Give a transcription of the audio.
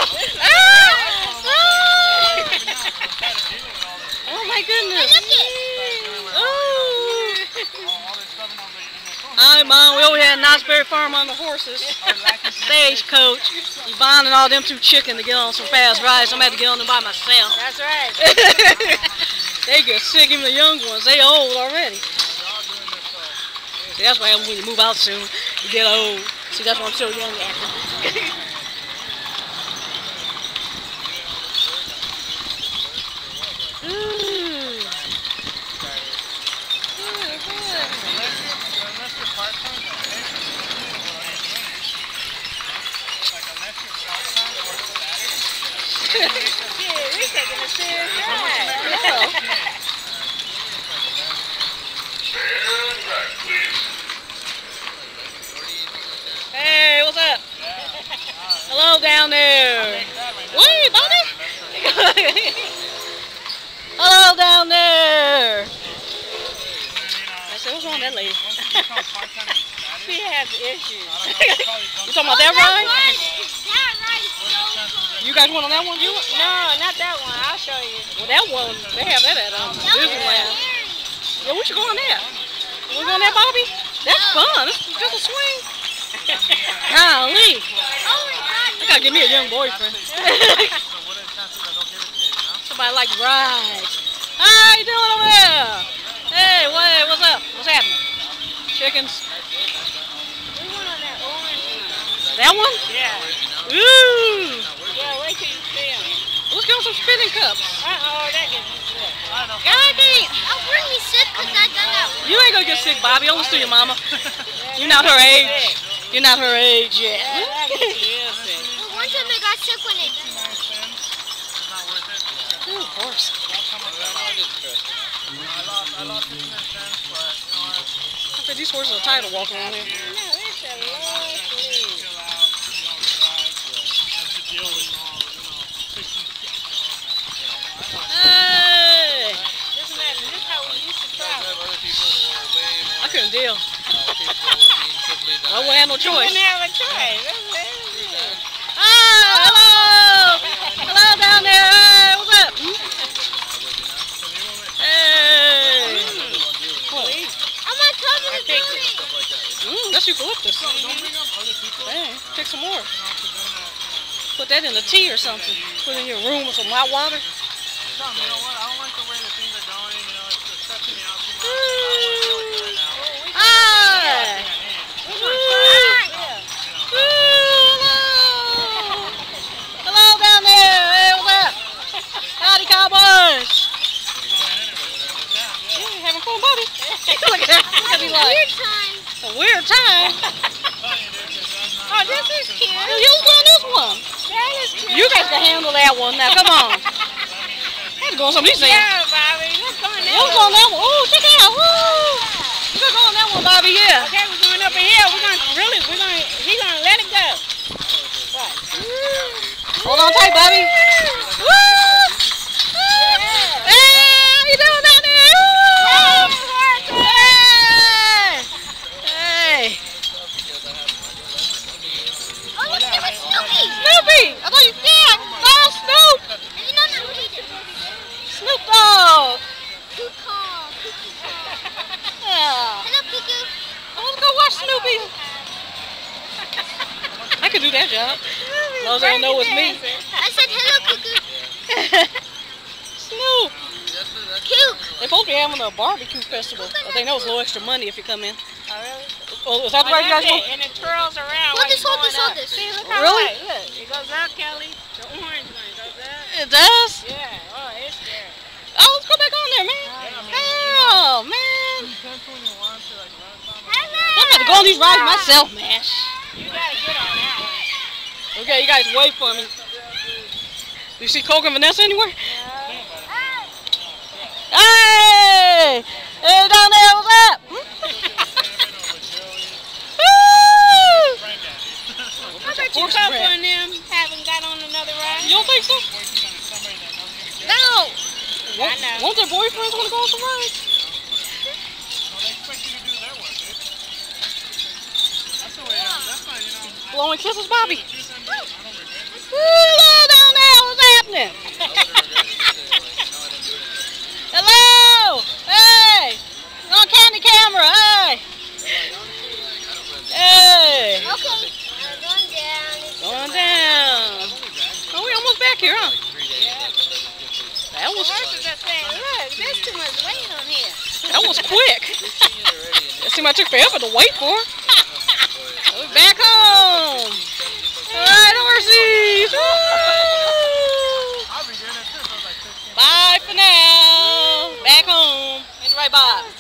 Oh my goodness. Alright, Mom, we over here at Knott's Farm on the horses. Stagecoach. Yvonne and all them two chicken to get on some fast rides. I'm going to have to get on them by myself. That's right. They get sick, even the young ones. They old already. See, that's what happens when you move out soon. You get old. See, that's why I'm so young after. Yeah, we're taking a serious ride. Hey, what's up? Hello down there. Wait, Bobby. Hello down there. I said, what's wrong with that lady? She has issues. You talking about that ride? You guys went on that one? No, not that one. I'll show you. Well, that one, they have that at Disneyland. Yeah, we should go on that. We go on that, Bobby? That's fun. It's just a swing. Golly. I gotta get me a young boyfriend. Somebody like rides. How you doing over there? Hey, what's up? What's happening? Chickens. We went on that orange one. That one? Yeah. Ooh. Yeah, wait till you see them. Let's get on some spinning cups. Uh-oh, that gets me sick. God dang. I'll bring me sick because I done that. You ain't gonna get sick, Bobby. Only to your mama. You're not her age. You're not her age yet. Yeah, that gets me real sick. Well, one time I got sick when it. Ooh, horse. I said these horses are tired of walking around here. No, it's a lovely. Hey! This is how we used to travel. I couldn't deal. I wouldn't have no You choice. wouldn't have a choice. Ah, hello! Hello down there. Hey, what's up? Hey! I'm not covering it. That's eucalyptus. Hey, take some more. Put that in a tea or something. Put it in your room with some hot water. You know what? I don't like the way that things are going. You know, it's stressing me out too much. I feel like right now. Hi! Hello down there. Hey, what's up? Howdy, cowboys. Yeah, having fun, Bobby. Look at that. Look at me like. Weird time. A weird time. Oh, this is cute. Who's doing this one? That is cute. You guys can handle that one now. Come on. Let's go on some of these things. Yeah, Bobby. Let's go on that Let's go on that one. Oh, check it out. Woo! Let's go on that one, Bobby. Yeah. Okay, we're going up in here. He's gonna let it go. What? Hold on tight, Bobby. Woo! Hey, how you doing down there? Woo! Hey! Hey! Oh, look at that Snoopy. Snoopy! I thought you, yeah, no, Snoop! And you know that we did. Snoop Dogg! Cuckoo. Yeah. Hello, Cuckoo. Let's go watch Snoopy. I could do that job. As long as I don't know it's me. I said hello, Cuckoo. Snoop! Cute. They're supposed to be having a barbecue festival, but they know it's a little extra money if you come in. Oh, really? Oh, is that the right you guys want? And it twirls around. Hold while this, you're hold this, going hold up. this. See, look how Really? light. Look, it goes up, Kelly. The orange one goes up. It does? Yeah. Oh, it's there. Oh, let's go back on there, man. Oh, man. I'm about to go on these rides myself, man. You gotta get on that one. Okay, you guys wait for me. Do you see Coke and Vanessa anywhere? Hey! Hey, down there, what's up? I bet you Coco and them haven't got on another ride. You don't think so? No! I know. Won't their boyfriends want to go on some rides? Blowing kisses, Bobby. Woo! was Just saying, look, there's too much weight on here. that was quick. That seemed like it took forever to wait for. We're back home. All right, horsies. Woo! I'll be doing it too. So like 15. Bye for now. Back home. Ain't right, Bob?